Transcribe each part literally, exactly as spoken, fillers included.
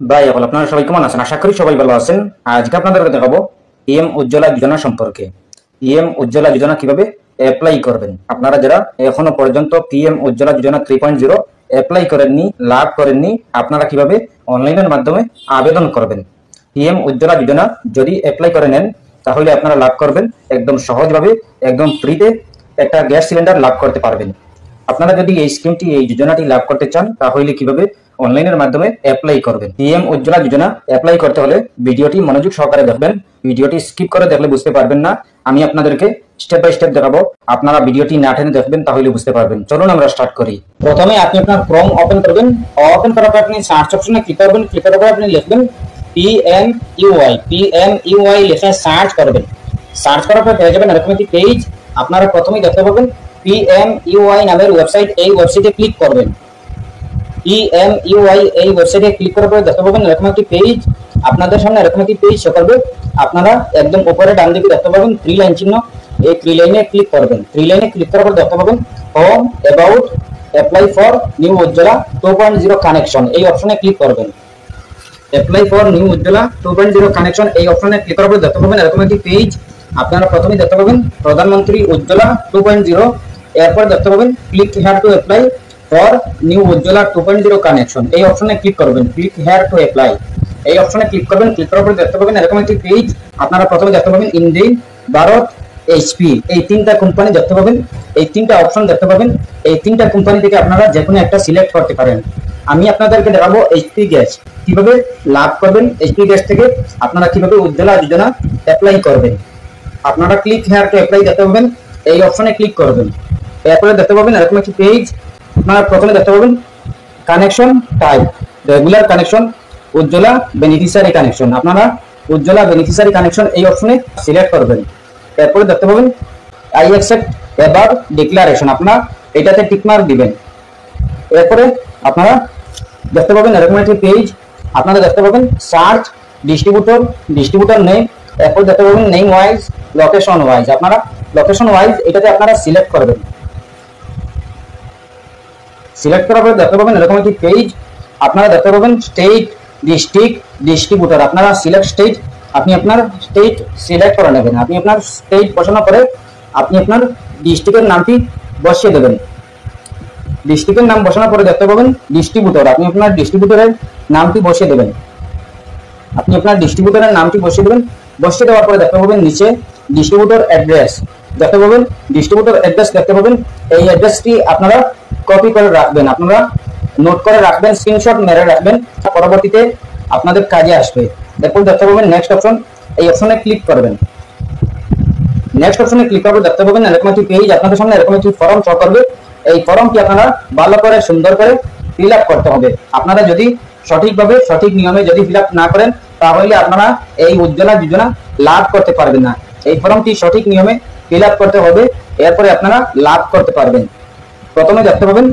ভাই বল আপনারা সবাই কেমন আছেন? আশা করি সবাই ভালো আছেন। আজকে আপনাদেরকে দেখাবো পিএম উজ্জ্বলা যোজনা সম্পর্কে। পিএম উজ্জ্বলা যোজনা কিভাবে অ্যাপ্লাই করবেন। আপনারা যারা এখনো পর্যন্ত PM Ujjwala Yojana three point zero apply করেননি, লাভ করেননি, আপনারা কিভাবে অনলাইনের মাধ্যমে আবেদন করবেন। পিএম উজ্জ্বলা যোজনা যদি অ্যাপ্লাই করে নেন তাহলে আপনারা লাভ করবেন একদম সহজভাবে, একদম ফ্রিতে একটা গ্যাস সিলিন্ডার লাভ করতে পারবেন। আপনারা যদি এই স্কিমটি, এই যোজনাটি লাভ করতে চান তাহলে কিভাবে অনলাইনের মাধ্যমে অ্যাপ্লাই করবেন। পিএম উজ্জ্বলা যোজনা অ্যাপ্লাই করতে হলে ভিডিওটি মনোযোগ সহকারে দেখবেন। ভিডিওটি স্কিপ করে দেখলে বুঝতে পারবেন না। আমি আপনাদেরকে স্টেপ বাই স্টেপ দেখাবো, আপনারা ভিডিওটি না টেনে দেখবেন তাহলে বুঝতে পারবেন। চলুন আমরা স্টার্ট করি। প্রথমে আপনি আপনার ক্রোম ওপেন করবেন। ওপেন করার পর আপনি সার্চ অপশনে ক্লিক করবেন। ক্লিক করার পর আপনি লিখবেন পিএমইউআই। পিএমইউআই লিখে সার্চ করবেন। সার্চ করার পর পেয়ে যাবেন এরকম একটি পেজ। আপনারা প্রথমেই দেখতে পাবেন পিএমইউআই নামের ওয়েবসাইট। এই ওয়েবসাইটে ক্লিক করবেন। পিএমইউআই এই ওয়েবসাইটে ক্লিক করার পরে দেখতে পাবেন এরকম একটি পেজ। আপনাদের সামনে এরকম একটি পেজ শো করবে। আপনারা একদম উপরে ডান দিকে দেখতে পাবেন থ্রি লাইন চিহ্ন। এই থ্রি লাইনে ক্লিক করবেন। থ্রি লাইনে ক্লিক করার পর দেখতে পাবেন home, about, apply for new Ujjwala two point zero connection. এই অপশনে ক্লিক করবেন। Apply for new Ujjwala two point zero connection এই অপশনে ক্লিক করার পর দেখতে পাবেন এরকম একটি পেজ। আপনারা প্রথমেই দেখতে পাবেন প্রধানমন্ত্রী উজ্জ্বলা টু পয়েন্ট জিরো। এরপর দেখতে পাবেন click here to apply for new Ujjwala two point zero connection. এই অপশনে ক্লিক করবেন। ক্লিক হিয়ার টু অ্যাপ্লাই এই অপশনে ক্লিক করবেন। ক্লিক করার পর দেখতে পাবেন এরকম একটি পেজ। আপনারা প্রথমে দেখতে পাবেন ইন্ডিয়ান, ভারত, এইচপি এই তিনটা কোম্পানি দেখতে পাবেন। এই তিনটা অপশন দেখতে পাবেন। এই তিনটা কোম্পানি থেকে আপনারা যে কোনো একটা সিলেক্ট করতে পারেন। আমি আপনাদেরকে দেখাবো এইচপি গ্যাস কিভাবে লাভ করবেন। এইচপি গ্যাস থেকে আপনারা কিভাবে উজ্জ্বলা যোজনা অ্যাপ্লাই করবেন। আপনারা ক্লিক হিয়ার টু অ্যাপ্লাই দেখতে পাবেন। এই অপশনে ক্লিক করবেন। এরপরে দেখতে পাবেন এরকম একটি পেজ। আপনারা প্রথমে দেখতে পাবেন connection type, regular connection, Ujjwala beneficiary connection. আপনারা উজ্জ্বলা বেনিফিশিয়ারি কানেকশন এই অপশনে সিলেক্ট করবেন। এরপরে দেখতে পাবেন আই অ্যাকসেপ্ট এবার ডিক্লারেশন। আপনারা এটাতে টিক মার্ক দিবেন। এরপরে আপনারা দেখতে পাবেন এরকম একটি পেজ। আপনারা দেখতে পাবেন সার্চ ডিস্ট্রিবিউটর, ডিস্ট্রিবিউটর নেম। এরপর দেখতে পাবেন নেম ওয়াইজ, লোকেশন ওয়াইজ। আপনারা লোকেশন ওয়াইজ এটাতে আপনারা সিলেক্ট করবেন। সিলেক্ট করার পরে দেখতে পাবেন এরকম একটি পেজ। আপনারা দেখতে পাবেন স্টেট, ডিস্ট্রিক্ট, ডিস্ট্রিবিউটর। আপনারা সিলেক্ট স্টেট, আপনি আপনার স্টেট সিলেক্ট করে নেবেন। আপনি আপনার স্টেট বসানোর পরে আপনি আপনার ডিস্ট্রিক্টের নামটি বসিয়ে দেবেন। ডিস্ট্রিক্টের নাম বসানোর পরে দেখতে পাবেন ডিস্ট্রিবিউটর, আপনি আপনার ডিস্ট্রিবিউটরের নামটি বসিয়ে দেবেন। আপনি আপনার ডিস্ট্রিবিউটরের নামটি বসিয়ে দেবেন। বসিয়ে দেওয়ার পরে দেখতে পাবেন নিচে ডিস্ট্রিবিউটর অ্যাড্রেস দেখতে পাবেন। ডিস্ট্রিবিউটর অ্যাড্রেস দেখতে পাবেন। এই অ্যাড্রেসটি আপনারা কপি করে রাখবেন, আপনারা নোট করে রাখবেন, স্ক্রিনশট মেরে রাখবেন, পরবর্তীতে আপনাদের কাজে আসবে। এরপর দেখতে পাবেন নেক্সট অপশন। এই অপশনে ক্লিক করবেন। নেক্সট অপশনে ক্লিক করবে দেখতে পাবেন এরকম একটি পেজ। আপনাদের সামনে এরকম একটি ফর্ম শো করবে। এই ফর্মটি আপনারা ভালো করে সুন্দর করে ফিল আপ করতে হবে। আপনারা যদি সঠিকভাবে সঠিক নিয়মে যদি ফিল আপ না করেন তাহলে আপনারা এই উজ্জ্বলা যোজনা লাভ করতে পারবেন না। এই ফর্মটি সঠিক নিয়মে ফিল আপ করতে হবে, এরপরে আপনারা লাভ করতে পারবেন। প্রথমে দেখতে পাবেন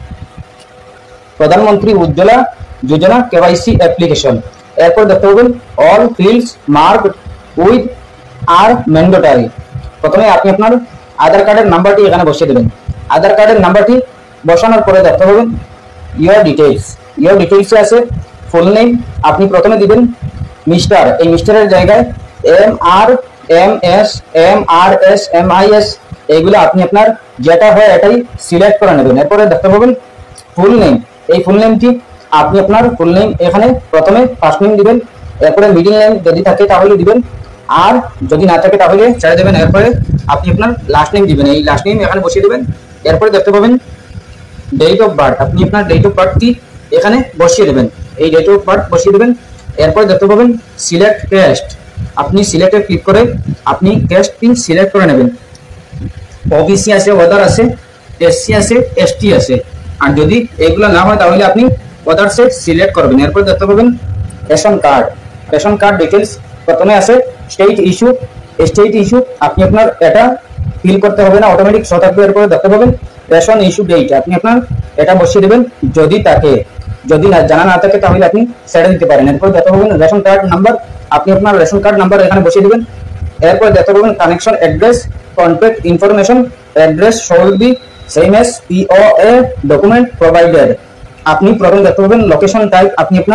প্রধানমন্ত্রী উজ্জ্বলা যোজনা কেওয়াইসি অ্যাপ্লিকেশন। এরপর দেখতে পাবেন all fields marked with are mandatory. প্রথমে আপনি আপনার আধার কার্ডের নাম্বারটি এখানে বসিয়ে দেবেন। আধার কার্ডের নাম্বারটি বসানোর পরে দেখতে পাবেন ইয়োর ডিটেইলস। ইয়োর ডিটেইলসে আছে ফুল নেম। আপনি প্রথমে দিবেন মিস্টার, এই মিস্টারের জায়গায় M R, M S, M R S, M I S এইগুলো আপনি আপনার যেটা হয় এটাই সিলেক্ট করে নেবেন। এরপরে দেখতে পাবেন ফুল নেম। এই ফুল নেমটি আপনি আপনার ফুল নেম এখানে প্রথমে ফার্স্ট নেম দিবেন। এরপরে মিডিল নেম যদি থাকে তাহলে দিবেন, আর যদি না থাকে তাহলে ছেড়ে দেবেন। এরপরে আপনি আপনার লাস্ট নেম দিবেন। এই লাস্ট নেম এখানে বসিয়ে দেবেন। এরপরে দেখতে পাবেন ডেট অফ বার্থ। আপনি আপনার ডেট অফ বার্থটি এখানে বসিয়ে দেবেন। এই ডেট অফ বার্থ বসিয়ে দেবেন। এরপরে দেখতে পাবেন সিলেক্ট ক্যাস্ট। আপনি সিলেক্টে ক্লিক করে আপনি ক্যাস্টটি সিলেক্ট করে নেবেন। ওবিসি আছে, ওদার আছে, এসসি আছে, এসটি আছে। আর যদি এগুলো না হয় তাহলে আপনি ওদারসে সিলেক্ট করবেন। এরপর দেখতে পাবেন ration card. Ration card details প্রথমে আছে স্টেট ইস্যু। স্টেট ইস্যু আপনি আপনার এটা ফিল করতে হবে না, অটোমেটিক শো থাকবে। এরপরে দেখতে পাবেন রেশন ইস্যু ডেট। আপনি আপনার এটা বসিয়ে দেবেন যদি থাকে, যদি না জানা না থাকে তাহলে আপনি ছেড়ে দিতে পারেন। এরপর দেখতে পাবেন রেশন কার্ড নাম্বার। আপনি আপনার রেশন কার্ড নাম্বার এখানে বসিয়ে দেবেন। এরপর দেখতে পাবেন connection address, contact information. Address should be same as P O A document provided। আপনি প্রথমে দেখতে পাবেন লোকেশন টাইপ। আপনি আপনার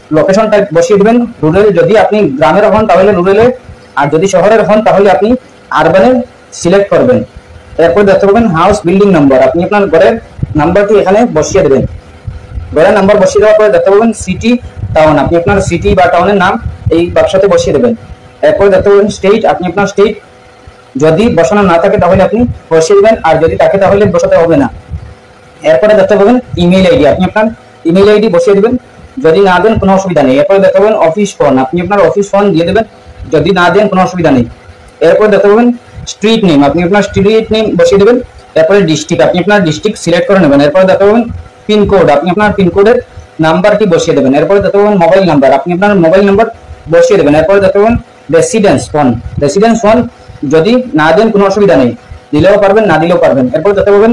লোকেশনটা বসিয়ে দিবেন রুরাল, যদি আপনি গ্রামের হন তাহলে রুরালে, আর যদি শহরের হন তাহলে আপনি আরবানের সিলেক্ট করবেন। এরপর দেখতে পাবেন হাউস বিল্ডিং নাম্বার, আপনি আপনার ঘরের নাম্বারটি এখানে বসিয়ে দেবেন। ঘরের নাম্বার বসিয়ে দেওয়ার পরে দেখতে পাবেন সিটি টাউন, আপনি আপনার সিটি বা টাউনের নাম এই বাক্সতে বসিয়ে দেবেন। এরপর দেখতে পাবেন স্টেট, আপনি আপনার স্টেট যদি বসানো না থাকে তাহলে আপনি বসিয়ে দেবেন, আর যদি থাকে তাহলে বসাতে হবে না। এরপরে দেখতে পাবেন ইমেল আইডি, আপনি আপনার ইমেল আইডি বসিয়ে দেবেন, যদি না দেন কোনো অসুবিধা নেই। এরপরে দেখতে পাবেন অফিস ফোন, আপনি আপনার অফিস ফোন দিয়ে দেবেন, যদি না দেন কোনো অসুবিধা নেই। এরপর দেখতে পাবেন স্ট্রিট নেম, আপনি আপনার স্ট্রিট নেম বসিয়ে দেবেন। এরপরে ডিস্ট্রিক্ট, আপনি আপনার ডিস্ট্রিক্ট সিলেক্ট করে নেবেন। এরপরে দেখতে পাবেন পিনকোড, আপনি আপনার পিনকোডের নাম্বারটি বসিয়ে দেবেন। এরপরে দেখতে পাবেন মোবাইল নাম্বার, আপনি আপনার মোবাইল নাম্বার বসিয়ে দেবেন। এরপরে দেখতে পাবেন রেসিডেন্স ফোন, রেসিডেন্স ফোন যদি না দেন কোনো অসুবিধা নেই, দিলেও পারবেন না দিলেও পারবেন। এরপর দেখতে পাবেন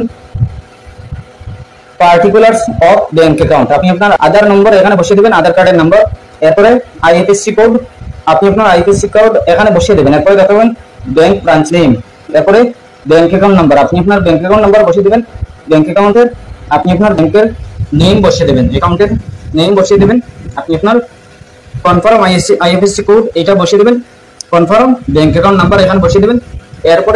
পার্টিকুলার্স অফ ব্যাংক অ্যাকাউন্ট, আপনি আপনার আধার নম্বর এখানে বসিয়ে দেবেন, আধার কার্ডের নাম্বার। এরপরে আইএফএসসি কোড, আপনি আপনার আইএফএসসি কোড এখানে বসিয়ে দেবেন। এরপরে দেখতে পাবেন ব্যাংক ব্রাঞ্চ নেম, এরপরে ব্যাংক অ্যাকাউন্ট নাম্বার, আপনি আপনার ব্যাংক অ্যাকাউন্ট নাম্বার বসিয়ে দেবেন। ব্যাংক অ্যাকাউন্টের আপনি আপনার ব্যাংকের নেম বসিয়ে দেবেন, অ্যাকাউন্টের নেম বসিয়ে দেবেন। আপনি আপনার কনফার্ম আইএসসি আইএফএসসি কোড এটা বসিয়ে দেবেন, কনফার্ম ব্যাংক অ্যাকাউন্ট নাম্বার এখানে বসিয়ে দেবেন। এরপরে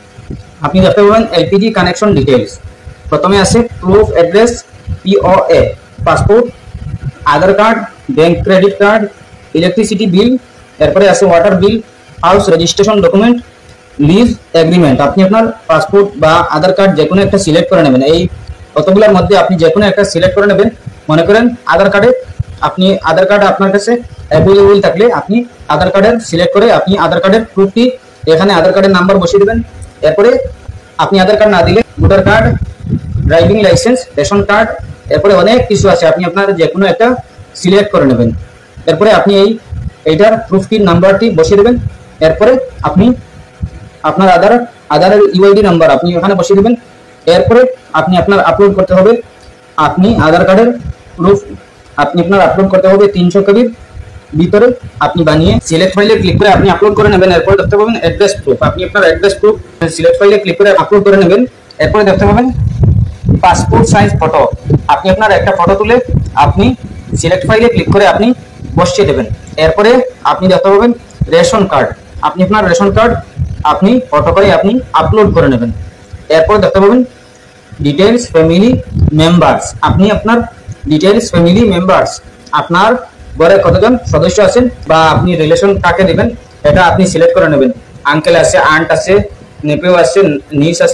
আপনি দেখতে পাবেন এলপিজি কানেকশন ডিটেইলস, প্রথমে আছে proof address, POA, passport, Aadhaar card, bank credit card, electricity bill, এরপরে আছে water bill, house registration document, lease agreement. আপনি আপনার পাসপোর্ট বা আধার কার্ড যে কোনো একটা সিলেক্ট করে নেবেন, এই কতগুলোর মধ্যে আপনি যে কোনো একটা সিলেক্ট করে নেবেন। মনে করেন আধার কার্ডে আপনি আধার কার্ড আপনার কাছে অ্যাভেলেবল থাকলে আপনি আধার কার্ডের সিলেক্ট করে আপনি আধার কার্ডের প্রুফটি এখানে আধার কার্ডের নাম্বার বসিয়ে দেবেন। এরপরে আপনি আধার কার্ড না দিলে voter card, driving licence, ration card, এরপরে অনেক কিছু আছে, আপনি আপনার যে কোনো একটা সিলেক্ট করে নেবেন। এরপরে আপনি এই এইটার প্রুফটির নাম্বারটি বসিয়ে দেবেন। এরপরে আপনি আপনার আধার আধারের ইউআইডি নাম্বার আপনি এখানে বসিয়ে দেবেন। এরপরে আপনি আপনার আপলোড করতে হবে, আপনি আধার কার্ডের প্রুফ আপনি আপনার আপলোড করতে হবে তিনশো কেবির ভিতরে আপনি বানিয়ে সিলেক্ট ফাইলে ক্লিক করে আপনি আপলোড করে নেবেন। এরপরে দেখতে পাবেন অ্যাড্রেস প্রুফ, আপনি আপনার অ্যাড্রেস প্রুফ সিলেক্ট ফাইলে ক্লিক করে আপলোড করে নেবেন। এরপরে দেখতে পাবেন পাসপোর্ট সাইজ ফটো, আপনি আপনার একটা ফটো তুলে আপনি সিলেক্ট ফাইলে ক্লিক করে আপনি বসিয়ে দেবেন। এরপরে আপনি দেখতে পাবেন রেশন কার্ড, আপনি আপনার রেশন কার্ড আপনি ফটো করে আপনি আপলোড করে নেবেন। এরপর দেখতে পাবেন ডিটেইলস ফ্যামিলি মেম্বার্স, আপনি আপনার ডিটেইলস ফ্যামিলি মেম্বার্স আপনার ঘরে কতজন সদস্য আছেন বা আপনি রিলেশন কাকে দেবেন এটা আপনি সিলেক্ট করে নেবেন। আঙ্কেল আছে, আন্ট আছে, নেপেও আছে, নিস আছে,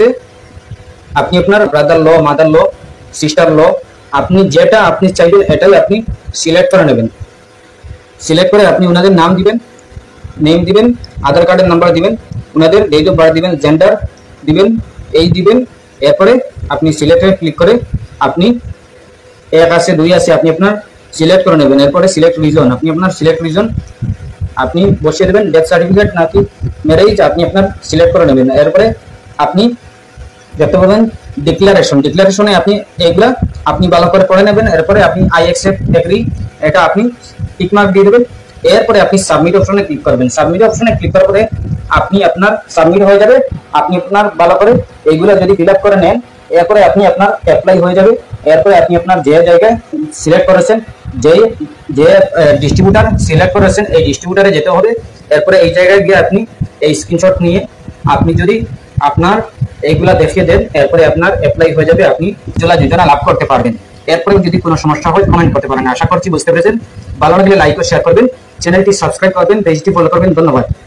আপনি আপনার brother law, mother law, sister law, আপনি যেটা আপনি চাইবেন এটাই আপনি সিলেক্ট করে নেবেন। সিলেক্ট করে আপনি ওনাদের নাম দিবেন, নেম দিবেন, আধার কার্ডের নাম্বার দিবেন, ওনাদের ডেট অফ বার্থ দিবেন, জেন্ডার দিবেন, এই দিবেন। এরপরে আপনি সিলেক্টে ক্লিক করে আপনি এক আছে দুই আছে আপনি আপনার সিলেক্ট করে নেবেন। এরপরে সিলেক্ট রিজন, আপনি আপনার সিলেক্ট রিজন আপনি বসিয়ে দেবেন। ডেথ সার্টিফিকেট নাকি ম্যারেজ আপনি আপনার সিলেক্ট করে নেবেন। এরপরে আপনি দেখতে পাবেন ডিক্লারেশন, ডিক্লারেশনে আপনি এইগুলা আপনি ভালো করে পড়ে নেবেন। এরপরে আপনি আই অ্যাকসেপ্ট এগ্রি এটা আপনি টিক মার্ক দিয়ে দেবেন। এরপরে আপনি সাবমিট অপশনে ক্লিক করবেন। সাবমিট অপশনে ক্লিক করার পরে আপনি আপনার সাবমিট হয়ে যাবে। আপনি আপনার ভালো করে এইগুলা যদি ফিল আপ করে নেন, এরপরে আপনি আপনার অ্যাপ্লাই হয়ে যাবে। এরপরে আপনি আপনার যে জায়গায় সিলেক্ট করেছেন, যে যে ডিস্ট্রিবিউটার সিলেক্ট করেছেন এই ডিস্ট্রিবিউটারে যেতে হবে। এরপরে এই জায়গায় গিয়ে আপনি এই স্ক্রিনশট নিয়ে আপনি যদি আপনার এইগুলা দেখিয়ে দেন, এরপরে আপনার অ্যাপ্লাই হয়ে যাবে, আপনি উজ্জ্বলা যোজনা লাভ করতে পারবেন। এরপরে যদি কোনো সমস্যা হয় কমেন্ট করতে পারেন। আশা করছি বুঝতে পেরেছেন। ভালো লাগলে লাইক ও শেয়ার করবেন, চ্যানেলটি সাবস্ক্রাইব করবেন, পেজটি ফলো করবেন। ধন্যবাদ।